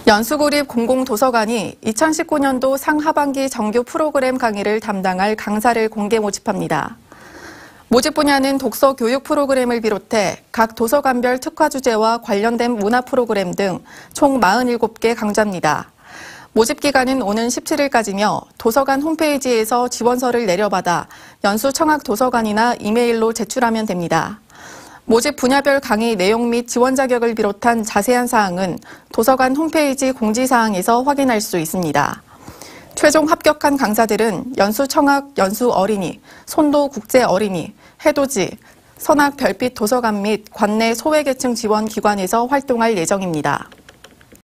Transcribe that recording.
연수구립 공공도서관이 2019년도 상하반기 정규 프로그램 강의를 담당할 강사를 공개 모집합니다. 모집 분야는 독서 교육 프로그램을 비롯해 각 도서관별 특화 주제와 관련된 문화 프로그램 등 총 47개 강좌입니다. 모집 기간은 오는 17일까지며 도서관 홈페이지에서 지원서를 내려받아 연수청학도서관이나 이메일로 제출하면 됩니다. 모집 분야별 강의 내용 및 지원 자격을 비롯한 자세한 사항은 도서관 홈페이지 공지사항에서 확인할 수 있습니다. 최종 합격한 강사들은 연수청학 연수어린이, 손도국제어린이, 해돋이, 선학 별빛 도서관 및 관내 소외계층 지원 기관에서 활동할 예정입니다.